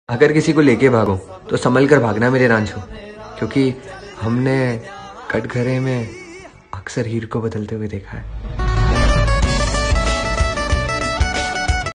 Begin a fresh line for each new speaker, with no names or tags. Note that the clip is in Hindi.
अगर किसी को लेके भागो तो संभल कर भागना मेरे रांझो, क्योंकि हमने कटघरे में अक्सर हीर को बदलते हुए देखा है।